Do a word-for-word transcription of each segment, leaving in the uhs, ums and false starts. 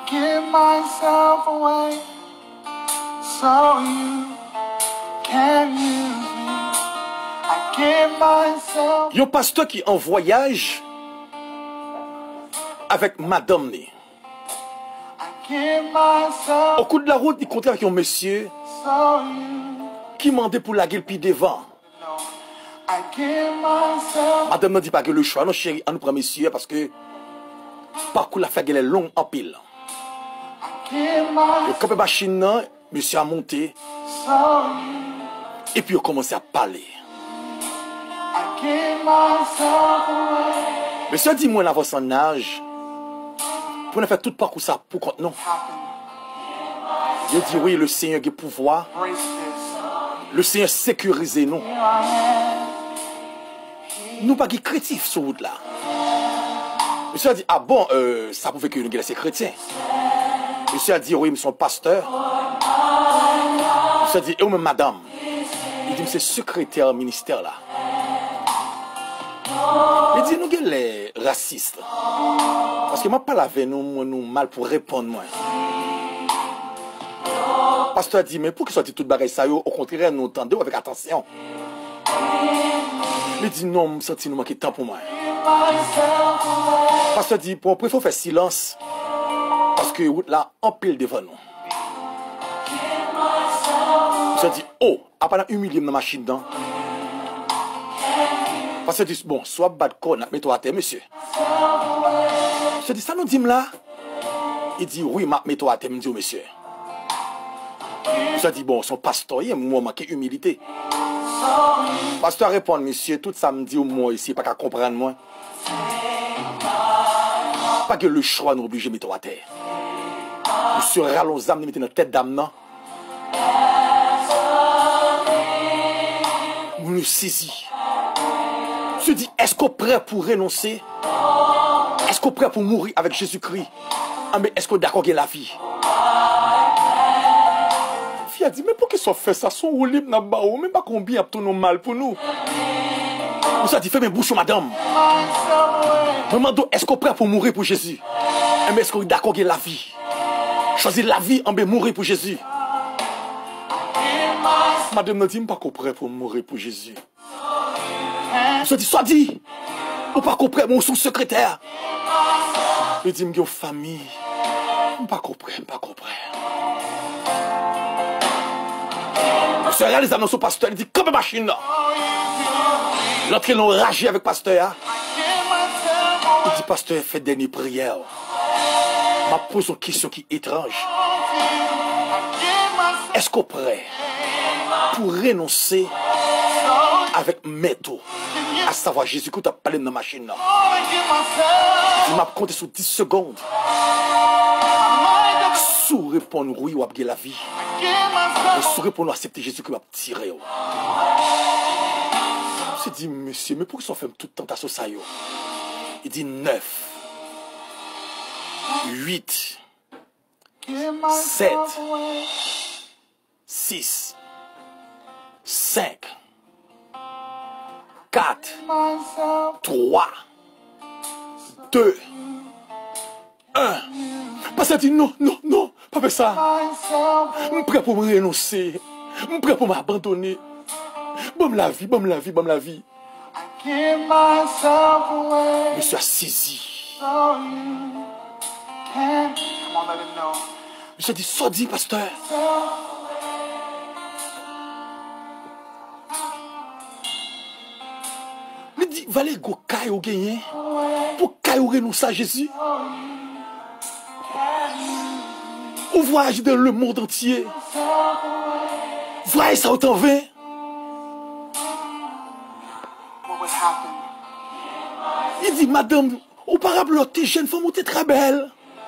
give myself away so you can use me. I give myself. Il y a un pasteur qui est en voyage avec madame. I give myself Au cours de la route, il comptait avec un monsieur so you qui demandait pour la gueule puis devant. know. I give myself. Madame ne dit pas que le choix, non chérie, on nous prend monsieur parce que parcours la fait est long en pile. Give myself Le capé machine, là, monsieur a monté so you. et puis il a commencé à parler. I give myself away. Monsieur a dit, moi, avant son âge, pour ne faire tout parcours ça, pour compte non. Happen. Il dit, oui, le Seigneur a pouvoir, Brace this. le Seigneur sécurise nous. Here I am. Nous pas qui créatifs sur route là. Monsieur a dit, ah bon, euh, ça pouvait que nous sommes chrétiens. Monsieur a dit, oui, mais son pasteur. Monsieur a dit, et même madame. Il dit, c'est secrétaire au ministère là. Il dit, nous sommes les racistes. Parce que moi, pas avec nous, moi, nous mal pour répondre moi. Le pasteur a dit, mais pour qu'il soit dit tout bagaille ça, au contraire, nous entendons avec attention. Il dit, non, je me sens nous manquer de temps pour moi. Le pasteur dit, bon, il faut faire silence. Parce que là, on pile devant nous. Je dit, oh, après la humilié dans la machine dedans. Parce que dit, bon, soit bad con, mets-toi à terre, monsieur. Je dis, ça nous dit là. Il dit, oui, mets-toi à terre, me dit, monsieur. Je dis, bon, son pasteur, il y a un moment qui humilité. Le pasteur répond, monsieur, tout ça me dit au moi ici, pas qu'à comprendre moi. Pas que le choix nous oblige de mettre à terre. Monsieur rallonge les âmes, nous mettons dans la tête d'âme, non? Nous nous saisissons. Je dis, est-ce qu'on est prêt pour renoncer? Est-ce qu'on est prêt pour mourir avec Jésus-Christ? Ah, mais est-ce qu'on est d'accord avec la vie? La fille a dit, mais pour qu'ils soient fait ça, son roulé dans le bas, même pas combien a tout mal pour nous. Vous a dit, fais mes bouchons, madame. Maman, est-ce qu'on est prêt pour mourir pour Jésus? Ah, mais est-ce qu'on est d'accord avec la vie? Choisir la vie, en bien mourir pour Jésus. Madame ne dit pas qu'on est prêt pour mourir pour Jésus. Je dis, soit dit, ou pas qu'on prête mon sous-secrétaire. Je dis, je famille, je pas qu'on prête, pas qu'on prête. Je réalise dans son pasteur, il dit, comme machine là. L'autre, il a ragé avec le pasteur. Il dit, pasteur, fait dernière prière. Je pose une question qui est étrange. Est-ce qu'on est prêt pour renoncer avec métaux? À savoir, Jésus, quand tu as parlé de la machine là. Il m'a compté sur dix secondes. Sous répondre oui ou à la vie. Et sous répondre accepter Jésus qui va tirer. Je dit, monsieur, mais pourquoi ça fait tout le temps ta sauce? Il dit neuf, huit, sept, six, cinq, quatre, trois, deux, un. Parce qu'il dit non, non, non, pas faire ça. Je suis prêt pour me renoncer. Je suis prêt pour m'abandonner. Bon la vie, bon la vie, bon la vie. Je suis saisi. Je dis, soit dit, pasteur. Il dit, valez go caillou gagner pour caillou renoncer à Jésus. On voyage dans le monde entier. Voyez ça autant vain. Il dit, madame, auparavant, t'es jeune femme, t'es très belle.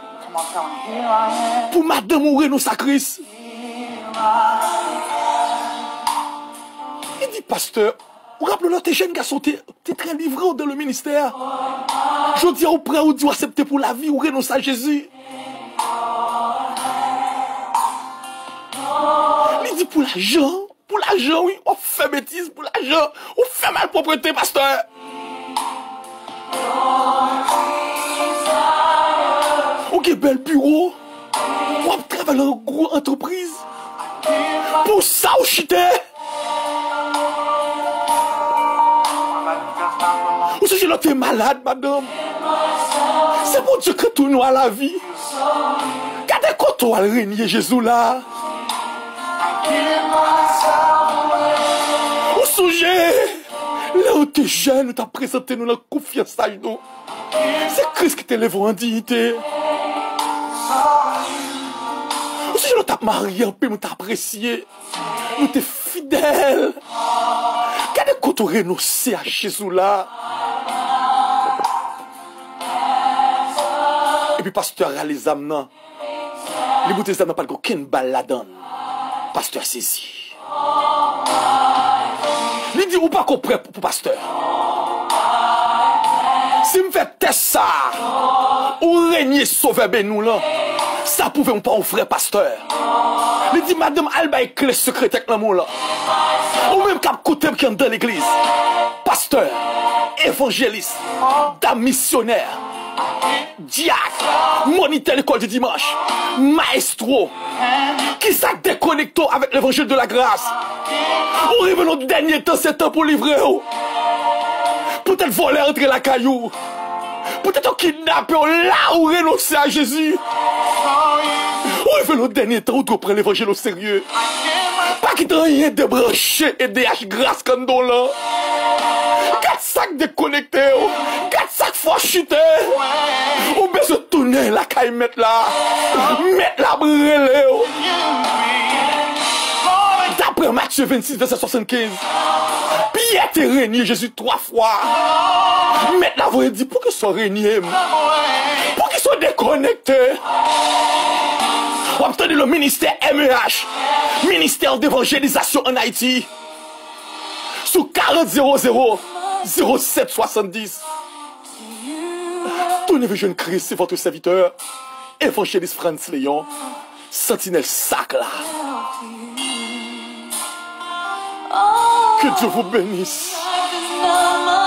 Pour madame, on renonce à Christ. Il dit, pasteur, vous rappelez, t'es jeune garçon, t'es très livré dans le ministère. Je dis, au prêt, ou dit, accepter pour la vie, ou renoncer à Jésus. Il dit, pour l'argent, pour l'argent, oui, on fait bêtise, pour l'argent, on fait mal propreté, pasteur. Ok, bel bureau, travaille dans une grosse entreprise. Pour ça, ou chité. Ou si je suis malade, madame. C'est pour Dieu que tout nous a la vie. Regardez quand on a régné Jésus là. Ou sujet. Là où tu es jeune, tu as présenté nous la confiance à nous. C'est Christ qui t'élève en dignité. Ou si je t'ai marié, on peut t'apprécier. Nous t'es fidèle. Regardez quand on renonce à Jésus là. Et puis pasteur a les âmes non. Les bouteilles d'âmes n'ont pas aucune balle là-dedans. Pasteur saisi. Il dit ou pas qu'on prêt pour pasteur. Si me fait test ça, ou régner sauver ben nous là, ça pouvait pas un frère pasteur. Il dit madame Alba est clé secrète avec l'amour là. Ou même cap côté qui est dans l'église. Pasteur, évangéliste, dame missionnaire, diacre, moniteur l'école du dimanche, maestro, qui s'est déconnecté avec l'évangile de la grâce. Ou revenons au dernier temps, c'est temps pour livrer. Peut-être voler entre la caillou. Peut-être kidnapper là où renoncer à Jésus. Ou revenons au dernier temps où tu prends l'évangile au sérieux. Pas qu'il t'en rien débranché et D H grâce comme dans là. Quatre sacs déconnectés. Quatre sacs fois chutés. Ou bien se tourner la caille mettre là. Mettre la brûlée. D'après Matthieu vingt-six, verset soixante-quinze. Pierre t'es régné Jésus trois fois. Maintenant, vous dit pour qu'ils soient régnés. Pour qu'ils soient déconnectés. Vous entendez le ministère M E H. Ministère d'évangélisation en Haïti. Sous quarante zéro zéro zéro sept soixante-dix. Tout neveu jeune Christ, c'est votre serviteur. Évangéliste Franz Léon. Sentinelle sacre là. Que Dieu vous bénisse.